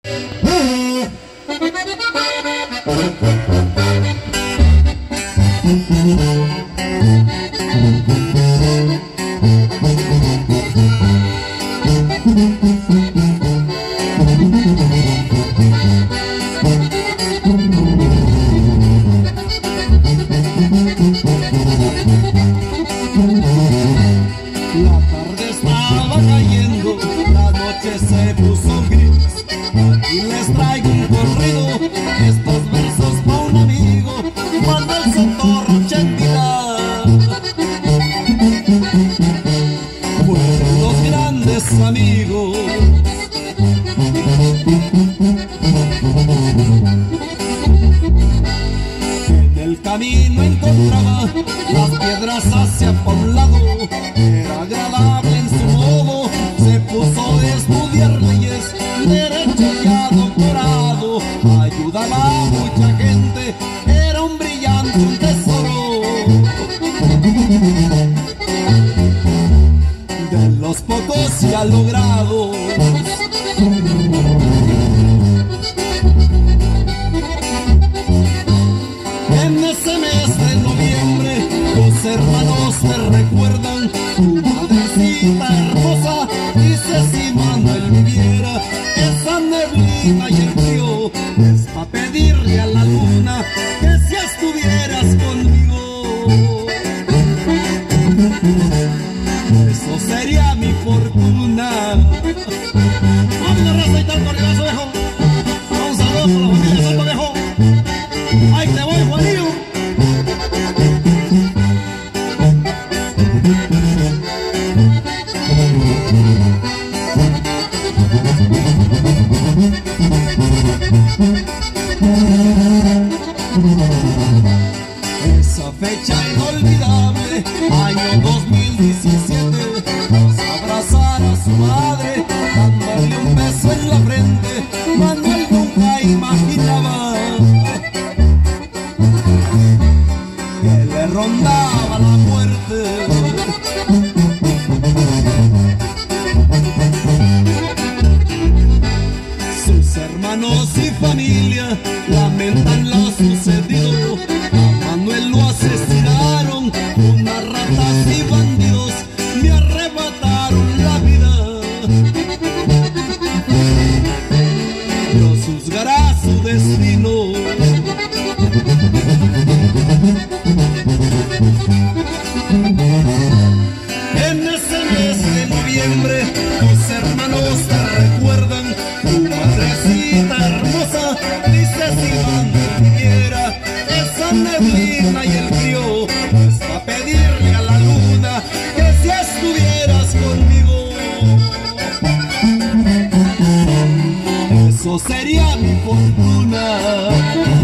La tarde estaba cayendo, la noche se puso gris. Aquí les traigo un corrido, estos versos pa' un amigo, Manuel Sotorroche en vida. Fueron los grandes amigos. En el camino encontraba las piedras hacia por un lado, era agradable en su modo, se puso a estudiar leyes, derecho ya doctorado, ayudaba a mucha gente, era un brillante, un tesoro. De los pocos ya logrados. En ese mes de noviembre, los hermanos te recuerdan, tu madrecita hermosa, dice si Manuel viviera, esa neblina y el frío, es pa' pedirle a la luna que si estuvieras conmigo, eso sería mi fortuna. Vamos a recitar por el viejo, un saludo por la familia Santo Viejo. ¡Ahí te voy, Juanillo! Esa fecha inolvidable, año 2017, vas a abrazar a su madre, dándole un beso en la frente. Manuel nunca imaginaba que le rondaba la muerte. Sus hermanos y familia lamentan lo sucedido. A Manuel lo asesinaron, unas ratas y bandidos me arrebataron la vida. Dios juzgará su destino. En ese mes de noviembre, tus hermanos te recuerdan, tu madrecita hermosa, dice si Manuel viviera, esa neblina y el frío, es pa' pedirle a la luna que si estuvieras conmigo, eso sería mi fortuna.